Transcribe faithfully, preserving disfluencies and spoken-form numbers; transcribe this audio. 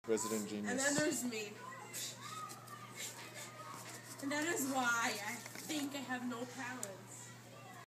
Resident genius. And then there's me. And that is why I think I have no talents.